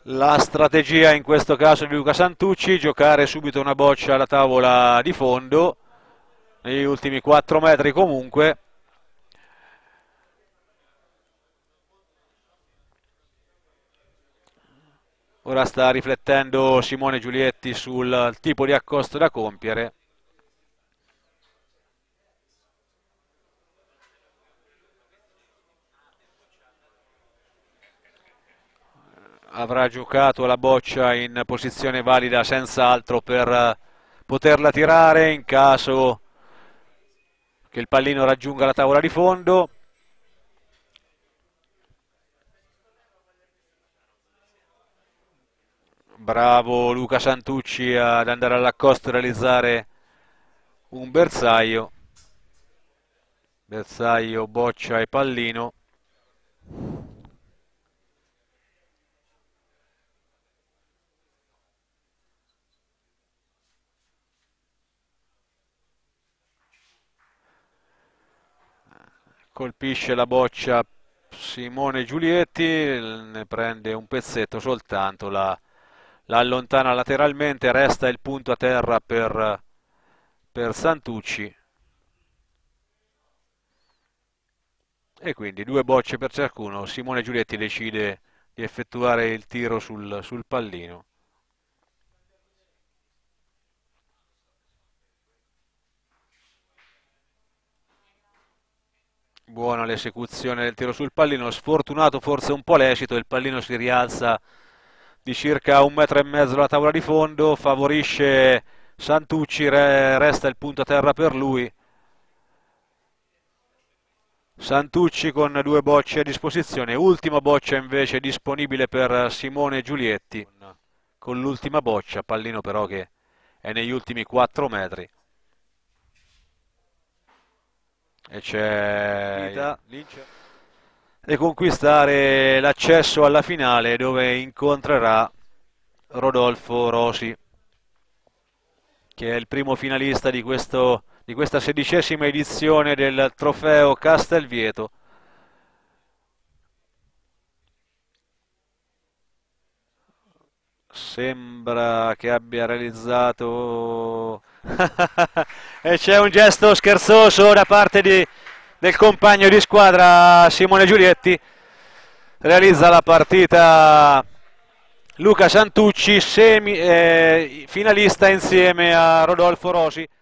La strategia in questo caso di Luca Santucci, giocare subito una boccia alla tavola di fondo, negli ultimi 4 metri comunque. Ora sta riflettendo Simone Giulietti sul tipo di accosto da compiere. Avrà giocato la boccia in posizione valida senz'altro per poterla tirare in caso che il pallino raggiunga la tavola di fondo. Bravo Luca Santucci ad andare all'accosto e realizzare un bersaglio. Bersaglio, boccia e pallino. Colpisce la boccia Simone Giulietti, ne prende un pezzetto soltanto, la allontana lateralmente, resta il punto a terra per Santucci. E quindi 2 bocce per ciascuno. Simone Giulietti decide di effettuare il tiro sul pallino. Buona l'esecuzione del tiro sul pallino, sfortunato forse un po' l'esito, il pallino si rialza di circa 1,5 metri dalla tavola di fondo, favorisce Santucci, resta il punto a terra per lui. Santucci con 2 bocce a disposizione, ultima boccia invece disponibile per Simone Giulietti, con l'ultima boccia, pallino però che è negli ultimi 4 metri. E c'è e conquistare l'accesso alla finale dove incontrerà Rodolfo Rosi, che è il primo finalista di questa 16ª edizione del trofeo Castelvieto. Sembra che abbia realizzato e c'è un gesto scherzoso da parte del compagno di squadra Simone Giulietti. Realizza la partita Luca Santucci, finalista insieme a Rodolfo Rosi.